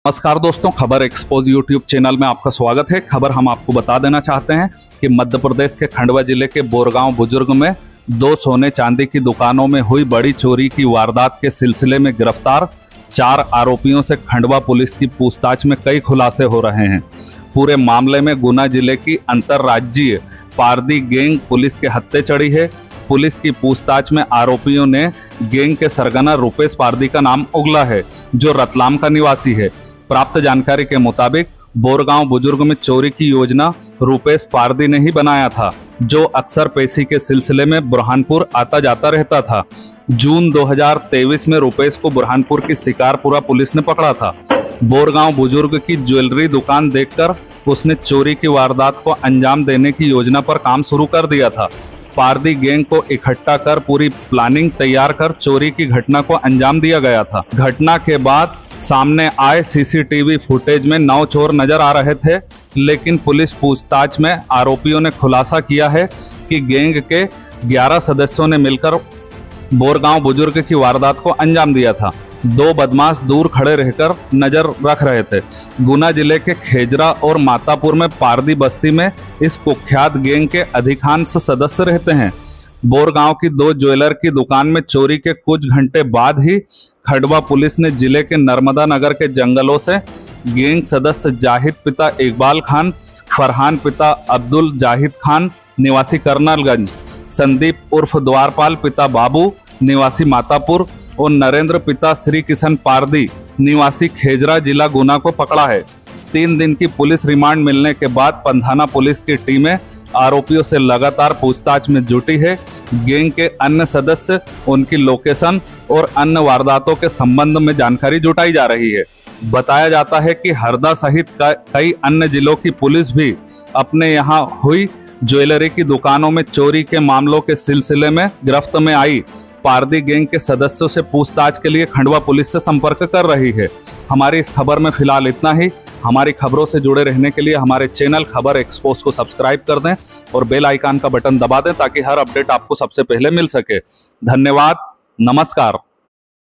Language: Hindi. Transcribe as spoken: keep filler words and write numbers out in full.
नमस्कार दोस्तों, खबर एक्सपोज यूट्यूब चैनल में आपका स्वागत है। खबर हम आपको बता देना चाहते हैं कि मध्य प्रदेश के खंडवा जिले के बोरगांव बुजुर्ग में दो सोने चांदी की दुकानों में हुई बड़ी चोरी की वारदात के सिलसिले में गिरफ्तार चार आरोपियों से खंडवा पुलिस की पूछताछ में कई खुलासे हो रहे हैं। पूरे मामले में गुना जिले की अंतर्राज्यीय पारदी गैंग पुलिस के हत्थे चढ़ी है। पुलिस की पूछताछ में आरोपियों ने गैंग के सरगना रुपेश पारदी का नाम उगला है, जो रतलाम का निवासी है। प्राप्त जानकारी के मुताबिक बोरगांव बुजुर्ग में चोरी की योजना रुपेश पारदी ने ही बनाया था, जो अक्सर पेशी के सिलसिले में बुरहानपुर आता जाता रहता था। जून दो हज़ार तेईस में रुपेश को बुरहानपुर की शिकारपुरा पुलिस ने पकड़ा था। बोरगांव बुजुर्ग की ज्वेलरी दुकान देखकर उसने चोरी की वारदात को अंजाम देने की योजना पर काम शुरू कर दिया था। पारदी गैंग को इकट्ठा कर पूरी प्लानिंग तैयार कर चोरी की घटना को अंजाम दिया गया था। घटना के बाद सामने आए सीसीटीवी फुटेज में नौ चोर नजर आ रहे थे, लेकिन पुलिस पूछताछ में आरोपियों ने खुलासा किया है कि गैंग के ग्यारह सदस्यों ने मिलकर बोरगांव बुजुर्ग की वारदात को अंजाम दिया था। दो बदमाश दूर खड़े रहकर नजर रख रहे थे। गुना जिले के खेजरा और मातापुर में पारदी बस्ती में इस कुख्यात गैंग के अधिकांश सदस्य रहते हैं। बोरगांव की दो ज्वेलर की दुकान में चोरी के कुछ घंटे बाद ही खंडवा पुलिस ने जिले के नर्मदा नगर के जंगलों से गैंग सदस्य जाहिद पिता इकबाल खान, फरहान पिता अब्दुल जाहिद खान निवासी कर्नलगंज, संदीप उर्फ द्वारपाल पिता बाबू निवासी मातापुर और नरेंद्र पिता श्री किशन पारदी निवासी खेजरा जिला गुना को पकड़ा है। तीन दिन की पुलिस रिमांड मिलने के बाद पंधाना पुलिस की टीमें आरोपियों से लगातार पूछताछ में जुटी है। गैंग के अन्य सदस्य, उनकी लोकेशन और अन्य वारदातों के संबंध में जानकारी जुटाई जा रही है। बताया जाता है कि हरदा सहित कई अन्य जिलों की पुलिस भी अपने यहां हुई ज्वेलरी की दुकानों में चोरी के मामलों के सिलसिले में गिरफ्त में आई पारदी गैंग के सदस्यों से पूछताछ के लिए खंडवा पुलिस से संपर्क कर रही है। हमारी इस खबर में फिलहाल इतना ही। हमारी खबरों से जुड़े रहने के लिए हमारे चैनल खबर एक्सपोज को सब्सक्राइब कर दें और बेल आइकन का बटन दबा दें, ताकि हर अपडेट आपको सबसे पहले मिल सके। धन्यवाद, नमस्कार।